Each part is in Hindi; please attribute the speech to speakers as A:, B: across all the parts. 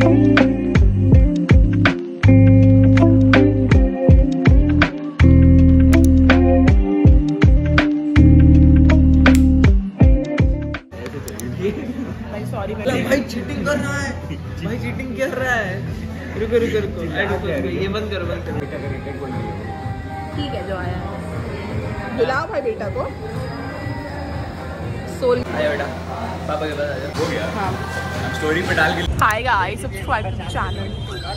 A: भाई चीटिंग कर रहा है, भाई चीटिंग कर रहा है। रुको रुको रुको, ये बंद करो बंद करो।
B: ठीक है जो आया है बुलाओ भाई बेटा को। सोल
A: आया बेटा, पापा के पास आ जाओ। हो गया
B: हाँ
A: स्टोरी पे डाल के।
B: Hi guys, subscribe to the channel.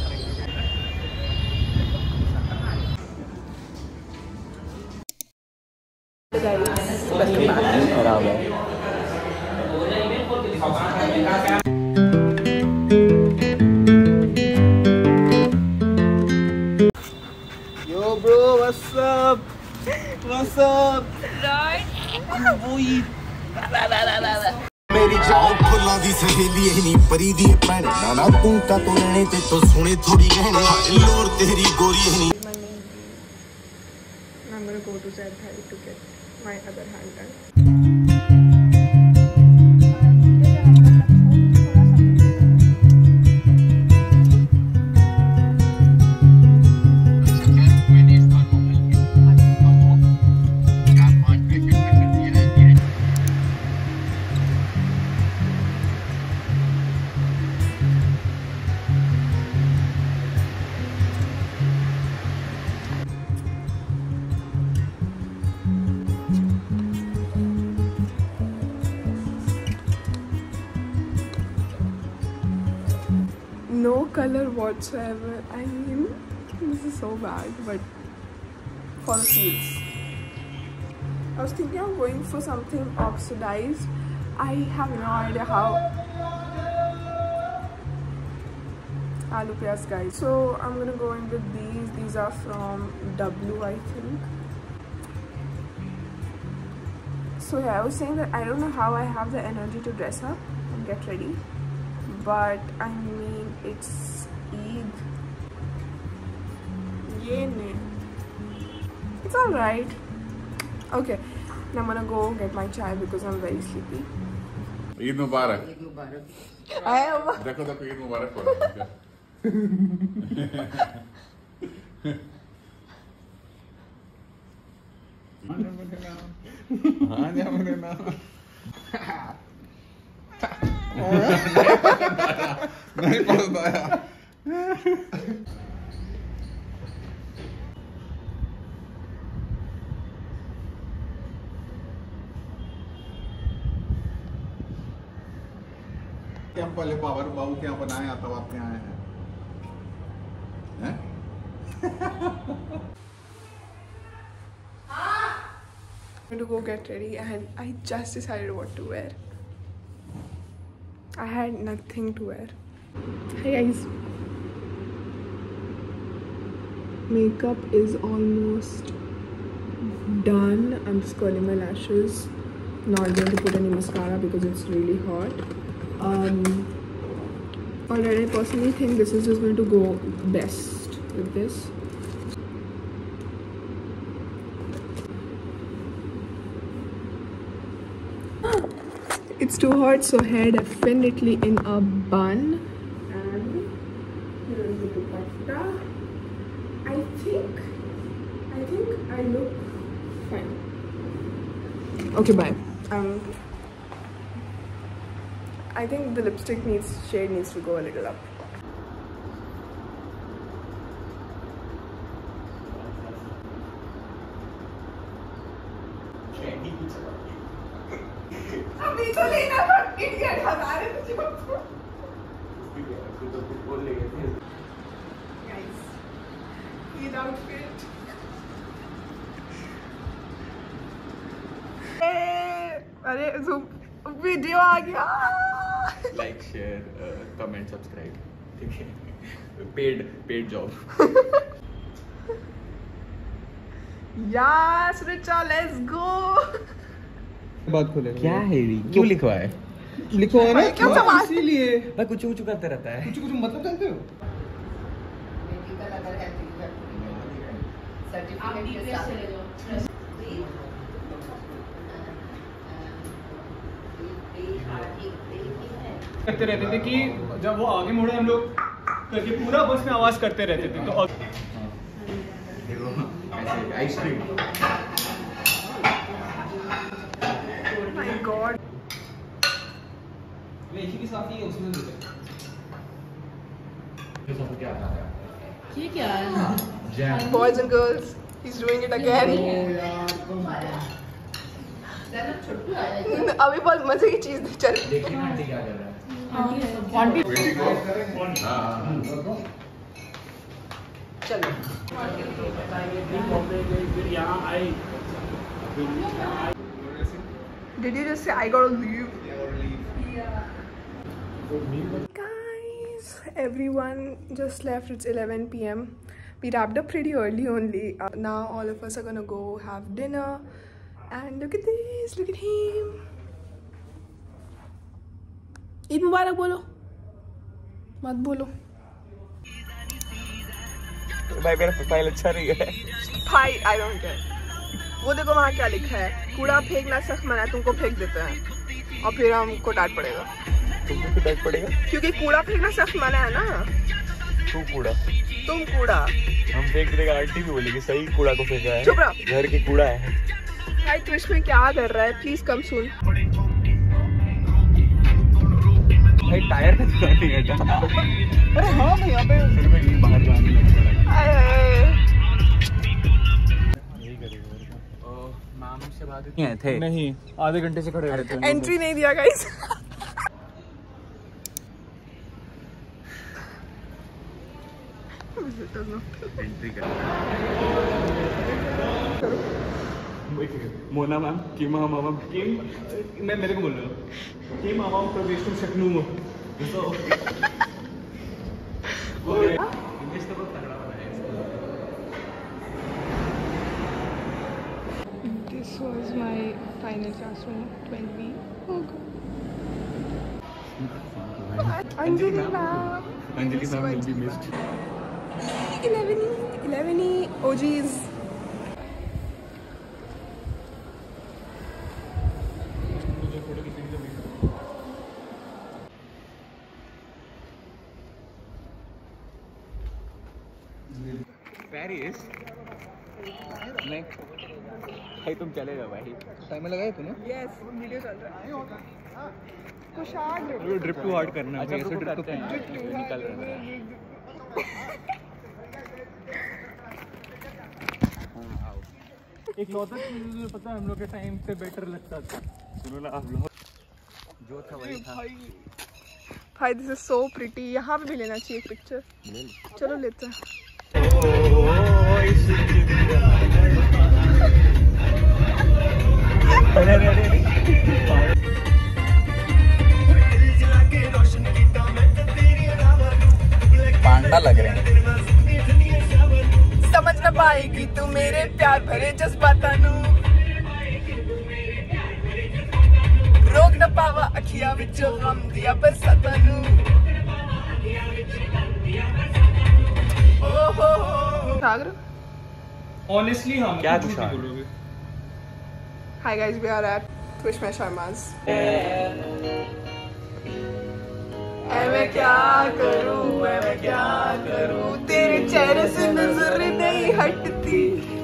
A: Yo bro, what's up? What's up?
C: मेरी जान फुल्लां दी सहेली है नी परी दी भैन नाना तू का तो रहने ते तो सोने थोड़ी गहने लोर तेरी गोरी है नी।
B: I'm gonna go to Zedhai to get my other hand done. No color whatsoever. I mean, this is so bad, but for the feels. I was thinking of going for something oxidized. I have no idea how. Aloo piyaz guys. So I'm gonna go in with these. These are from W, I think. So yeah, I was saying that I don't know how I have the energy to dress up and get ready. But I mean, it's Eid. It's alright. Okay, now I'm gonna go get my chai because I'm very sleepy.
D: Eid Mubarak.
A: Eid Mubarak.
B: I am.
D: देखो देखो ईद मुबारक हो रहा है। हाँ जा मुझे ना। नहीं पढ़ता यार। हम पहले पावर बाबू क्या बनाए तब आप यहाँ आए हैं?
B: I'm going to go get ready and I just decided what to wear. I had nothing to wear. Hey guys. Makeup is almost done. I'm just curling my lashes. Not going to put any mascara because it's really hot. Alright, I personally think this is just going to go best with this. It's too hot, so hair definitely in a bun. And here is the dupatta. I think I look fine. Okay, bye. I think the lipstick shade needs to go a little up. अभी तो लेना था, इडियट हज़ार है तुझे। Guys, Eid outfit. अरे zoom वीडियो आ गया।
A: Like, share, comment, subscribe. ठीक है? Paid job.
B: Yes, Richa, let's go.
E: बात खोलेंगे।
A: क्या है ये? क्यों लिखवा है?
E: लिखो है ना
B: क्यों सवाल?
E: इसीलिए
A: भाई कुछ कुछ करते रहता है।
E: कुछ कुछ मतलब जानते हो?
F: करते रहते थे कि जब वो आगे मुड़े हम लोग करके पूरा बस में आवाज करते रहते थे। तो
D: आइसक्रीम
B: माय गॉड
A: की साथ ही उसमें
G: ये क्या है?
B: Boys and girls, he is doing it again. अभी बहुत मजे की चीज चल
G: देखिए आंटी क्या कर रहा है।
B: चलो। Did you just say I gotta leave? Guys, everyone just left. It's 11 p.m. We wrapped up pretty early only. Now all of us are gonna go have dinner. And look at this, look at him. Eid Mubarak bolo. Mat bolo.
E: भाई मेरा प्रोफाइल अच्छा नहीं है
B: भाई I don't care. वो देखो वहाँ क्या लिखा है, कूड़ा फेंकना सख्त मना है, तुमको फेंक देते हैं और फिर हमको डांट पड़ेगा।
E: तुमको भी डांट पड़ेगा
B: क्योंकि कूड़ा फेंकना सख्त मना है ना।
E: तू कूड़ा,
B: तुम कूड़ा।
E: हम फेंक देगा। आंटी भी बोलेगी सही कूड़ा को फेंका है।
B: चुप रहो।
E: घर के कूड़ा है।
B: भाई ट्विस्ट में क्या कर रहा है, प्लीज कम सुन।
E: भाई टायर का दुकान नहीं हटा। अरे हाँ मैं यहाँ पे फिर मैं बाहर जाने लगा।
F: मैम से बात
E: नहीं थे
F: नहीं, आधे घंटे से खड़े रहते हैं।
B: एंट्री नहीं दिया गाइस।
E: एंट्री कर मोना मैम की मामा मैम की मैं मेरे को बोल रहा हूँ कि मामा प्रवेश तुम शकनू हो तो इंग्लिश तो बहुत तगड़ा बना है।
B: This was my final classroom 12B. Oh god. Anjali ma'am.
E: Anjali ma'am will be missed.
B: 11E OGs.
E: Paris नहीं भाई तुम चलेगा भाई टाइम लगाए तूने।
B: Yes, वीडियो चल रहा है। कुशाग
E: ड्रिप टू हार्ड करना है।
F: अच्छा,
E: ऐसे ड्रिप
F: करते हैं।
E: तो निकल रहा है।
F: एक लौता चीज मुझे पता है हम लोग के टाइम पे बेटर लगता था।
E: सुनो ना आप लोग जो था वही था।
B: भाई दिस इज सो प्रिटी। यहाँ पे भी लेना चाहिए एक पिक्चर। चलो लेते हैं।
E: पांडा लग रहे हैं।
B: समझ न पाएगी तू मेरे प्यार भरे जज्बातां नू, रोक न पावा अखियां विचों गम दिया बरसातां नू। ओहो सागर
F: ऑनेस्टली हम
E: क्या
F: कुछ
E: कुछ
F: नहीं बोलोगे।
B: Hi guys, we are at Twishma Sharma's. मैं क्या करूं तेरे चेहरे से नजर नहीं हटती।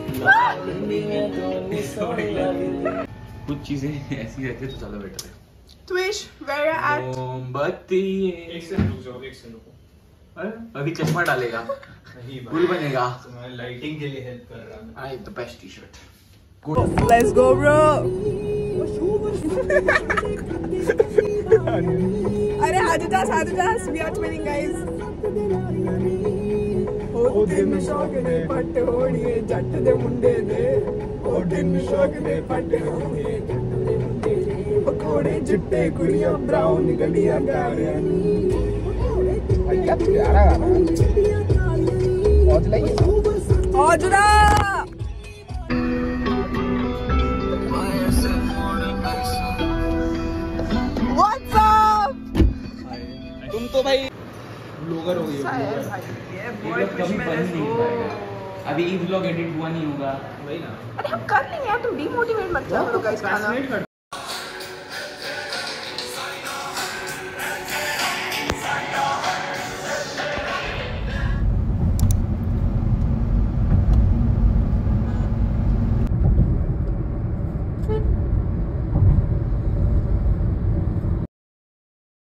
E: कुछ चीजें ऐसी रहती है तो ज्यादा बेटर है।
B: Twish, where you at?
E: मोमबत्ती
F: एक सेकंड रुक जाओ, एक सेकंड रुको।
E: अभी चश्मा डालेगा गुल बनेगा।
F: तुम्हारी लाइटिंग के लिए हेल्प कर रहा है।
E: I the best T-shirt.
B: Let's go, bro. अरे हाजुदास, we are twinning guys. ओ दिन शौक ने पट होड़िए जट दे मुंडे दे, ओ दिन शौक ने पट होड़िए जट दे मुंडे दे, पकोड़े चिट्टे कुड़ियां ब्राउन गलियां गाड़ियां नी। क्या प्यारा गाना। Aujla What's up?
E: तुम तो भाई ब्लॉगर हो गए। अभी ई व्लॉग एडिट हुआ नहीं होगा।
B: अरे हम कर लेंगे यार, तुम डीमोटिवेट मत करो गाइस।